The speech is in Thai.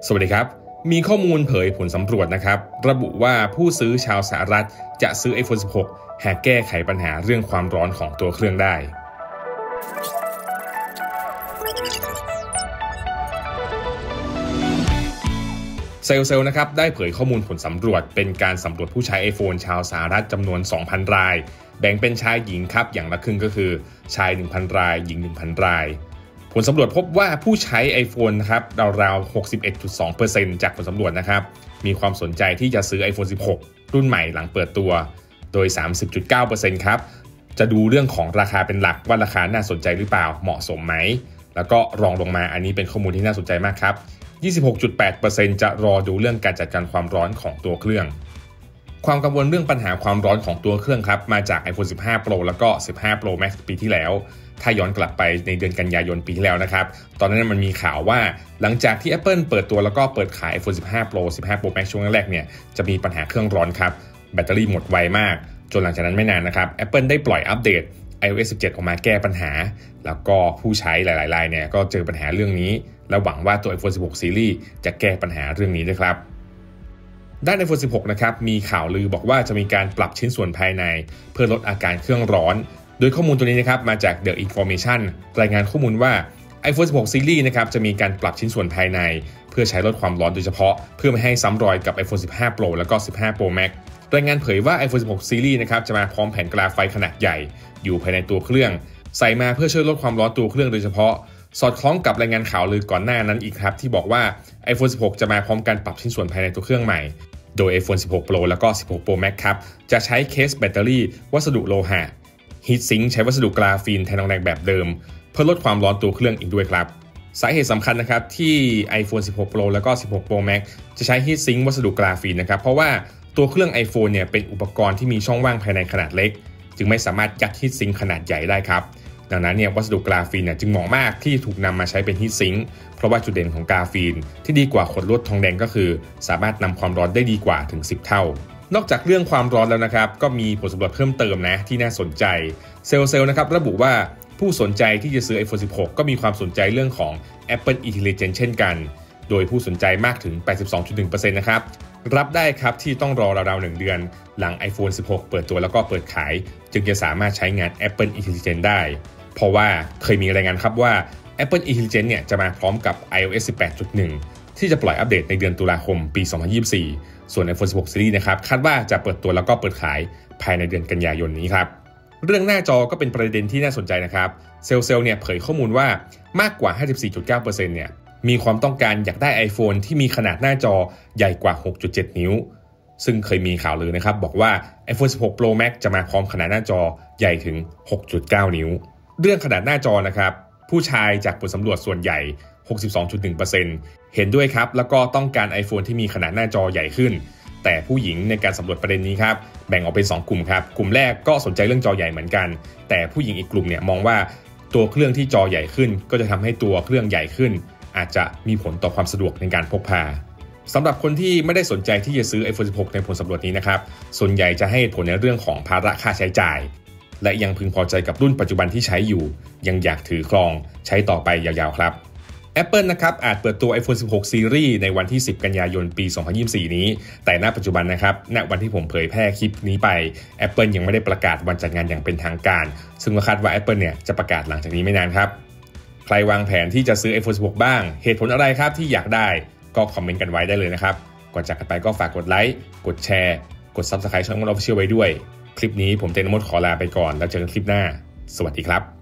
สวัสดีครับมีข้อมูลเผยผลสำรวจนะครับระบุว่าผู้ซื้อชาวสหรัฐจะซื้อ iPhone 16 หากแก้ไขปัญหาเรื่องความร้อนของตัวเครื่องได้เซลล์นะครับได้เผยข้อมูลผลสำรวจเป็นการสำรวจผู้ใช้ iPhone ชาวสหรัฐจำนวน 2,000 รายแบ่งเป็นชายหญิงครับอย่างละครึ่งก็คือชาย 1,000 รายหญิง 1,000 รายผลสำรวจพบว่าผู้ใช้ iPhone นะครับราวๆ 61.2% จากผลสำรวจนะครับมีความสนใจที่จะซื้อ iPhone 16 รุ่นใหม่หลังเปิดตัวโดย 30.9% ครับจะดูเรื่องของราคาเป็นหลักว่าราคาน่าสนใจหรือเปล่าเหมาะสมไหมแล้วก็รองลงมาอันนี้เป็นข้อมูลที่น่าสนใจมากครับ 26.8% จะรอดูเรื่องการจัดการความร้อนของตัวเครื่องความกังวลเรื่องปัญหาความร้อนของตัวเครื่องครับมาจาก iPhone 15 Pro แล้วก็ 15 Pro Max ปีที่แล้วถ้าย้อนกลับไปในเดือนกันยายนปีที่แล้วนะครับตอนนั้นมันมีข่าวว่าหลังจากที่ Apple เปิดตัวแล้วก็เปิดขาย iPhone 15 Pro 15 Pro Max ช่วงแรกเนี่ยจะมีปัญหาเครื่องร้อนครับแบตเตอรี่หมดไวมากจนหลังจากนั้นไม่นานนะครับ Apple ได้ปล่อยอัปเดต iOS 17 ออกมาแก้ปัญหาแล้วก็ผู้ใช้หลายๆรายเนี่ยก็เจอปัญหาเรื่องนี้และหวังว่าตัว iPhone 16 Series จะแก้ปัญหาเรื่องนี้ด้วยครับด้าน iPhone 16 นะครับมีข่าวลือบอกว่าจะมีการปรับชิ้นส่วนภายในเพื่อลดอาการเครื่องร้อนโดยข้อมูลตัวนี้นะครับมาจาก The Information รายงานข้อมูลว่า iPhone 16 Series นะครับจะมีการปรับชิ้นส่วนภายในเพื่อใช้ลดความร้อนโดยเฉพาะเพื่อไม่ให้ซ้ำรอยกับ iPhone 15 Pro แล้วก็ 15 Pro Max รายงานเผยว่า iPhone 16 Series นะครับจะมาพร้อมแผงกราฟไฟขนาดใหญ่อยู่ภายในตัวเครื่องใส่มาเพื่อช่วยลดความร้อนตัวเครื่องโดยเฉพาะสอดคล้องกับรายงานข่าวลือก่อนหน้านั้นอีกครับที่บอกว่า iPhone 16 จะมาพร้อมการปรับชิ้นส่วนภายในตัวเครื่องใหม่โดย iPhone 16 Pro แล้วก็ 16 Pro Max ครับจะใช้เคสแบตเตอรี่วัสดุโลหะฮีทซิงค์ใช้วัสดุกราฟีนแทนทองแดงแบบเดิมเพื่อลดความร้อนตัวเครื่องอีกด้วยครับสาเหตุสำคัญนะครับที่ iPhone 16 Pro แล้วก็ 16 Pro Max จะใช้ฮีทซิงค์วัสดุกราฟีนนะครับเพราะว่าตัวเครื่อง iPhone เนี่ยเป็นอุปกรณ์ที่มีช่องว่างภายในขนาดเล็กจึงไม่สามารถยัดฮีทซิงค์ขนาดใหญ่ได้ครับดังนั้นเนี่ยวัสดุกราฟีนเนี่ยจึงเหมาะมากที่ถูกนำมาใช้เป็นฮีทซิงค์เพราะว่าจุดเด่นของกราฟีนที่ดีกว่าขดลวดทองแดงก็คือสามารถนำความร้อนได้ดีกว่าถึง10เท่านอกจากเรื่องความร้อนแล้วนะครับก็มีผลสำรวจเพิ่มเติมนะที่น่าสนใจเซลล์นะครับระบุว่าผู้สนใจที่จะซื้อ iPhone 16 ก็มีความสนใจเรื่องของ Apple Intelligence เช่นกันโดยผู้สนใจมากถึง 82.1% นะครับรับได้ครับที่ต้องรอราวๆ1เดือนหลัง iPhone 16 เปิดตัวแล้วก็เปิดขายจึงจะสามารถใช้งาน Apple Intelligence ได้เพราะว่าเคยมีรายงานครับว่า Apple Intelligence เนี่ยจะมาพร้อมกับ iOS 18.1 ที่จะปล่อยอัปเดตในเดือนตุลาคมปี 2024 ส่วน iPhone 16 Series นะครับคาดว่าจะเปิดตัวแล้วก็เปิดขายภายในเดือนกันยายนนี้ครับเรื่องหน้าจอก็เป็นประเด็นที่น่าสนใจนะครับเซลล์เนี่ยเผยข้อมูลว่ามากกว่า 54.9% เนี่ยมีความต้องการอยากได้ iPhone ที่มีขนาดหน้าจอใหญ่กว่า 6.7 นิ้วซึ่งเคยมีข่าวลือนะครับบอกว่า iPhone 16 Pro Max จะมาพร้อมขนาดหน้าจอใหญ่ถึง 6.9 นิ้วเรื่องขนาดหน้าจอนะครับผู้ชายจากผลสำรวจส่วนใหญ่ 62.1% เห็นด้วยครับแล้วก็ต้องการ iPhone ที่มีขนาดหน้าจอใหญ่ขึ้นแต่ผู้หญิงในการสำรวจประเด็นนี้ครับแบ่งออกเป็น2กลุ่มครับกลุ่มแรกก็สนใจเรื่องจอใหญ่เหมือนกันแต่ผู้หญิงอีกกลุ่มเนี่ยมองว่าตัวเครื่องที่จอใหญ่ขึ้นก็จะทำให้ตัวเครื่องใหญ่ขึ้นอาจจะมีผลต่อความสะดวกในการพกพาสำหรับคนที่ไม่ได้สนใจที่จะซื้อ iPhone 16 ในผลสำรวจนี้นะครับส่วนใหญ่จะให้ผลในเรื่องของภาระค่าใช้จ่ายและยังพึงพอใจกับรุ่นปัจจุบันที่ใช้อยู่ยังอยากถือครองใช้ต่อไปยาวๆครับ Apple นะครับอาจเปิดตัว iPhone 16 Series ในวันที่ 10 กันยายนปี 2024 นี้แต่ณปัจจุบันนะครับณวันที่ผมเผยแพร่คลิปนี้ไป Apple ยังไม่ได้ประกาศวันจัดงานอย่างเป็นทางการซึ่งคาดว่า Apple เนี่ยจะประกาศหลังจากนี้ไม่นานครับใครวางแผนที่จะซื้อ iPhone 16 บ้างเหตุผลอะไรครับที่อยากได้ก็คอมเมนต์กันไว้ได้เลยนะครับก่อนจากกันไปก็ฝากกดไลค์กดแชร์กด Subscribe ช่อง Official ไว้ด้วยคลิปนี้ผมเต้นมดขอลาไปก่อนแล้วเจอกันคลิปหน้าสวัสดีครับ